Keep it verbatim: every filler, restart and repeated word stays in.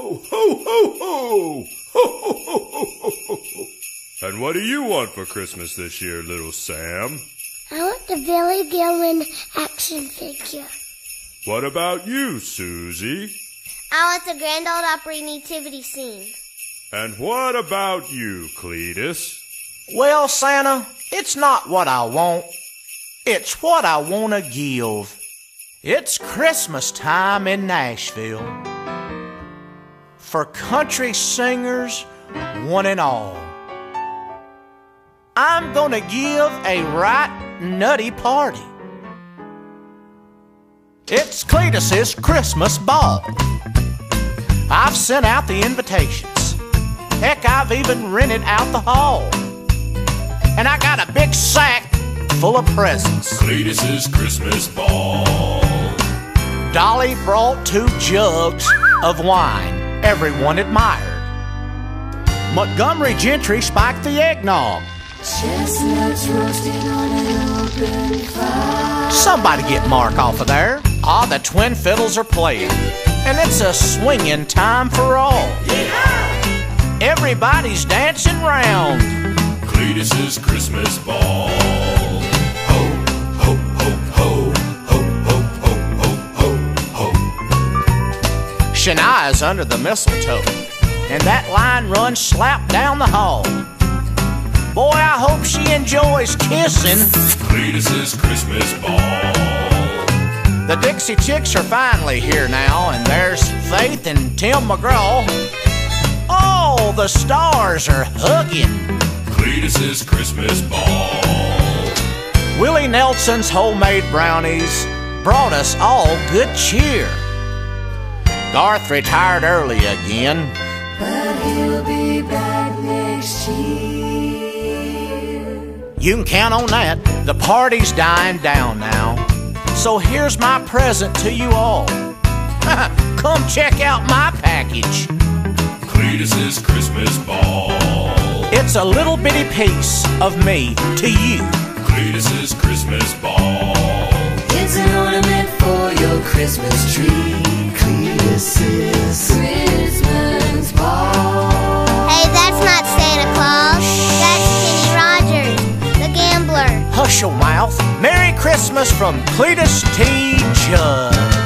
Ho, ho, ho, ho! Ho, ho, ho, ho, ho, ho! And what do you want for Christmas this year, little Sam? I want the Billy Gilman action figure. What about you, Susie? I want the Grand Ole Opry nativity scene. And what about you, Cletus? Well, Santa, it's not what I want. It's what I want to give. It's Christmas time in Nashville. For country singers, one and all. I'm gonna give a right nutty party. It's Cletus's Christmas ball. I've sent out the invitations. Heck, I've even rented out the hall. And I got a big sack full of presents. Cletus's Christmas ball. Dolly brought two jugs of wine everyone admired. Montgomery Gentry spiked the eggnog. Chestnuts roasting on an open fire. Somebody get Mark off of there. Ah, the twin fiddles are playing, and it's a swinging time for all. Yeah! Everybody's dancing round Cletus's Christmas ball. Ho, ho, ho, ho, ho, ho, ho, ho, ho, ho. Shania's under the mistletoe, and that line runs slap down the hall. Boy, I hope she enjoys kissing Cletus's Christmas ball. The Dixie Chicks are finally here now, and there's Faith and Tim McGraw. Oh, the stars are hugging Cletus's Christmas ball. Willie Nelson's homemade brownies brought us all good cheer. Garth retired early again, But he'll be back next year. you can count on that. The party's dying down now, so here's my present to you all. Come check out my package. Cletus's Christmas ball. It's a little bitty piece of me to you. Cletus's Christmas ball. It's an ornament for your Christmas tree. Cletus's Christmas ball. Hey, that's not Santa Claus. That's Kenny Rogers, the gambler. Hush your mouth. Merry Christmas from Cletus T. Judd.